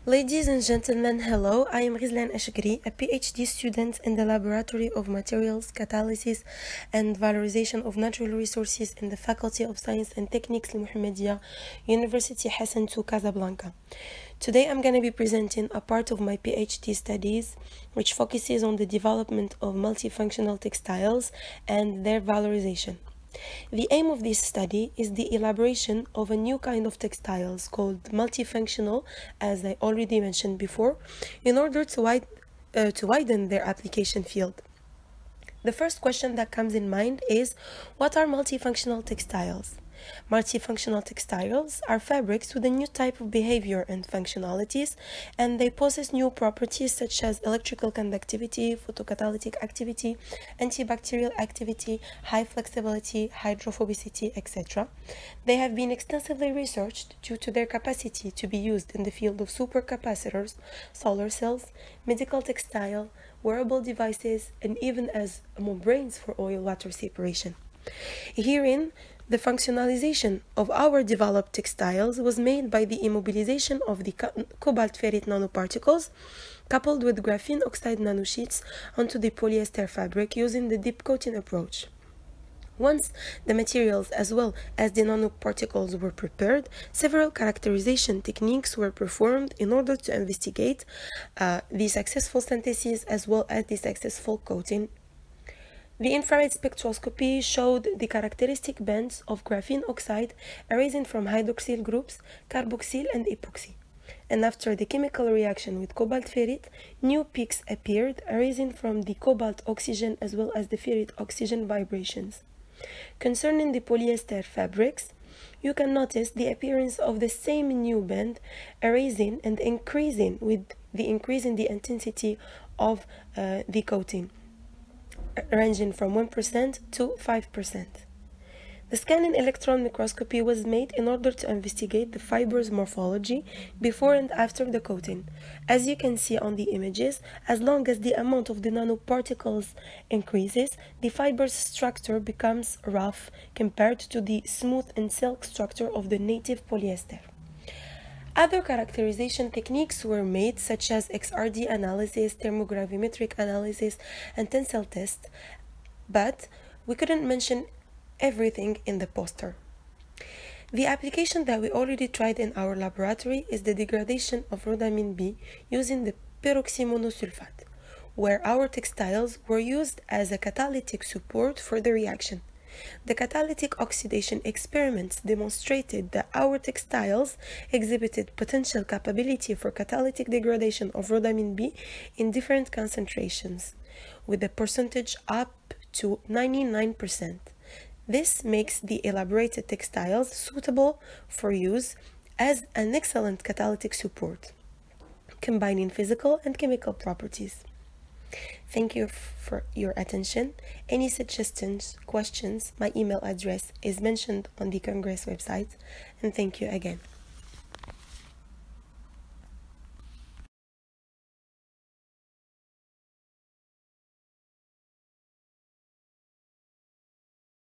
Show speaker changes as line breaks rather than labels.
Ladies and gentlemen, hello. I am Rizlan Ashgri, a PhD student in the Laboratory of Materials, Catalysis and Valorization of Natural Resources in the Faculty of Science and Techniques Al-Muhammadiyya, University Hassan II, Casablanca. Today I'm going to be presenting a part of my PhD studies which focuses on the development of multifunctional textiles and their valorization. The aim of this study is the elaboration of a new kind of textiles called multifunctional, as I already mentioned before, in order to widen their application field. The first question that comes in mind is, what are multifunctional textiles? Multifunctional textiles are fabrics with a new type of behavior and functionalities, and they possess new properties such as electrical conductivity, photocatalytic activity, antibacterial activity, high flexibility, hydrophobicity, etc. They have been extensively researched due to their capacity to be used in the field of supercapacitors, solar cells, medical textile, wearable devices, and even as membranes for oil-water separation. Herein, the functionalization of our developed textiles was made by the immobilization of the cobalt-ferrite nanoparticles coupled with graphene oxide nanosheets onto the polyester fabric using the dip coating approach. Once the materials as well as the nanoparticles were prepared, several characterization techniques were performed in order to investigate the successful synthesis as well as the successful coating. The infrared spectroscopy showed the characteristic bands of graphene oxide arising from hydroxyl groups, carboxyl and epoxy. And after the chemical reaction with cobalt ferrite, new peaks appeared arising from the cobalt oxygen as well as the ferrite oxygen vibrations. Concerning the polyester fabrics, you can notice the appearance of the same new band arising and increasing with the increase in the intensity of the coating, ranging from 1% to 5%. The scanning electron microscopy was made in order to investigate the fiber's morphology before and after the coating. As you can see on the images, as long as the amount of the nanoparticles increases, the fiber's structure becomes rough compared to the smooth and silk structure of the native polyester. Other characterization techniques were made, such as XRD analysis, thermogravimetric analysis, and tensile test, but we couldn't mention everything in the poster. The application that we already tried in our laboratory is the degradation of rhodamine B using the peroxymonosulfate, where our textiles were used as a catalytic support for the reaction. The catalytic oxidation experiments demonstrated that our textiles exhibited potential capability for catalytic degradation of rhodamine B in different concentrations, with the percentage up to 99%. This makes the elaborated textiles suitable for use as an excellent catalytic support, combining physical and chemical properties. Thank you for your attention. Any suggestions, questions, my email address is mentioned on the Congress website, and thank you again.